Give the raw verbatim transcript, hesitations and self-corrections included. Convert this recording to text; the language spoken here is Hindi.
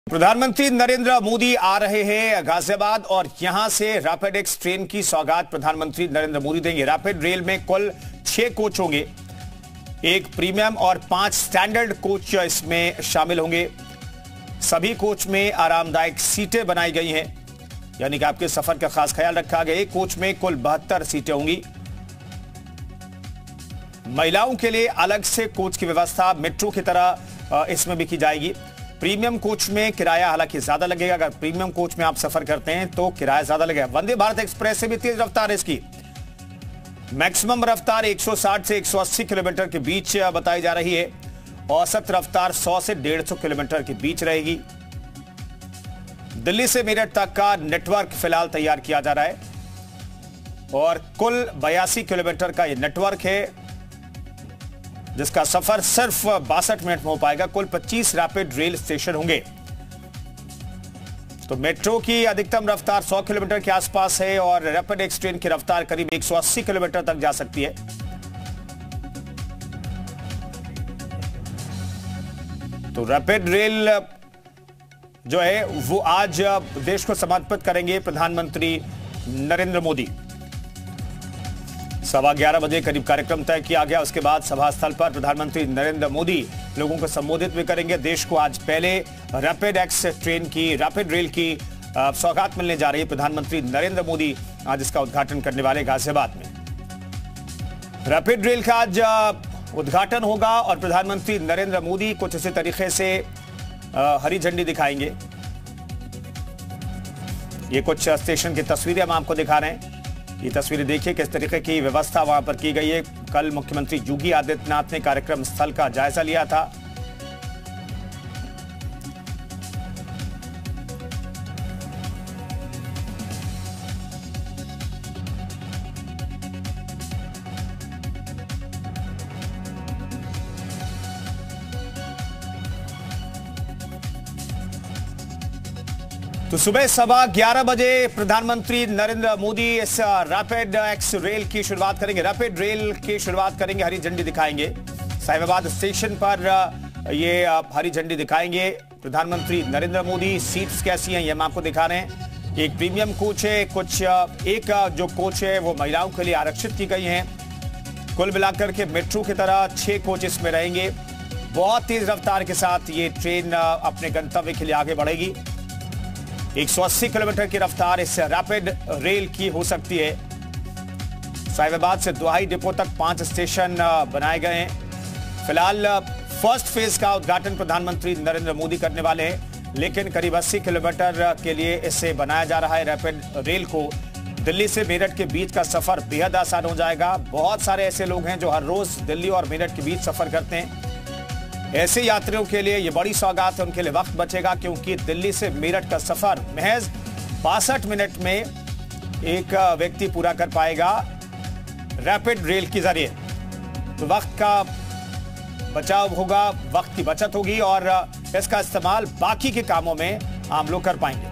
प्रधानमंत्री नरेंद्र मोदी आ रहे हैं गाजियाबाद और यहां से रैपिड एक्स ट्रेन की सौगात प्रधानमंत्री नरेंद्र मोदी देंगे। रैपिड रेल में कुल छह कोच होंगे, एक प्रीमियम और पांच स्टैंडर्ड कोच इसमें शामिल होंगे। सभी कोच में आरामदायक सीटें बनाई गई हैं, यानी कि आपके सफर का खास ख्याल रखा गया। एक कोच में कुल बहत्तर सीटें होंगी। महिलाओं के लिए अलग से कोच की व्यवस्था मेट्रो की तरह इसमें भी की जाएगी। प्रीमियम कोच में किराया हालांकि ज्यादा लगेगा। अगर प्रीमियम कोच में आप सफर करते हैं तो किराया ज्यादा लगेगा। वंदे भारत एक्सप्रेस से भी तेज रफ्तार है इसकी। मैक्सिमम रफ्तार एक सौ साठ से एक सौ अस्सी किलोमीटर के बीच बताई जा रही है। औसत रफ्तार सौ से डेढ़ सौ किलोमीटर के बीच रहेगी। दिल्ली से मेरठ तक का नेटवर्क फिलहाल तैयार किया जा रहा है और कुल बयासी किलोमीटर का यह नेटवर्क है, जिसका सफर सिर्फ बासठ मिनट में हो पाएगा। कुल पच्चीस रैपिड रेल स्टेशन होंगे। तो मेट्रो की अधिकतम रफ्तार सौ किलोमीटर के आसपास है और रैपिड एक्स ट्रेन की रफ्तार करीब एक सौ अस्सी किलोमीटर तक जा सकती है। तो रैपिड रेल जो है वो आज देश को समर्पित करेंगे प्रधानमंत्री नरेंद्र मोदी। सवा ग्यारह बजे करीब कार्यक्रम तय किया गया। उसके बाद सभा स्थल पर प्रधानमंत्री नरेंद्र मोदी लोगों को संबोधित भी करेंगे। देश को आज पहले रैपिड एक्स ट्रेन की, रैपिड रेल की सौगात मिलने जा रही है। प्रधानमंत्री नरेंद्र मोदी आज इसका उद्घाटन करने वाले गाजियाबाद में। रैपिड रेल का आज उद्घाटन होगा और प्रधानमंत्री नरेंद्र मोदी कुछ इसी तरीके से हरी झंडी दिखाएंगे। ये कुछ स्टेशन की तस्वीरें हम आपको दिखा रहे हैं। ये तस्वीरें देखिए किस तरीके की व्यवस्था वहां पर की गई है। कल मुख्यमंत्री योगी आदित्यनाथ ने कार्यक्रम स्थल का जायजा लिया था। तो सुबह सवा ग्यारह बजे प्रधानमंत्री नरेंद्र मोदी इस रैपिड एक्स रेल की शुरुआत करेंगे। रैपिड रेल की शुरुआत करेंगे, हरी झंडी दिखाएंगे। साहिबाबाद स्टेशन पर ये हरी झंडी दिखाएंगे प्रधानमंत्री नरेंद्र मोदी। सीट्स कैसी हैं ये हम आपको दिखा रहे हैं। एक प्रीमियम कोच है, कुछ एक जो कोच है वो महिलाओं के लिए आरक्षित की गई हैं। कुल मिलाकर के मेट्रो की तरह छह कोच इसमें रहेंगे। बहुत तेज रफ्तार के साथ ये ट्रेन अपने गंतव्य के लिए आगे बढ़ेगी। एक सौ अस्सी किलोमीटर की रफ्तार इस रैपिड रेल की हो सकती है। साहिबाबाद से दुहाई डिपो तक पांच स्टेशन बनाए गए हैं। फिलहाल फर्स्ट फेज का उद्घाटन प्रधानमंत्री नरेंद्र मोदी करने वाले हैं, लेकिन करीब अस्सी किलोमीटर के लिए इसे बनाया जा रहा है रैपिड रेल को। दिल्ली से मेरठ के बीच का सफर बेहद आसान हो जाएगा। बहुत सारे ऐसे लोग हैं जो हर रोज दिल्ली और मेरठ के बीच सफर करते हैं। ऐसे यात्रियों के लिए यह बड़ी सौगात है, उनके लिए वक्त बचेगा, क्योंकि दिल्ली से मेरठ का सफर महज बासठ मिनट में एक व्यक्ति पूरा कर पाएगा रैपिड रेल के जरिए। तो वक्त का बचाव होगा, वक्त की बचत होगी और इसका इस्तेमाल बाकी के कामों में आम लोग कर पाएंगे।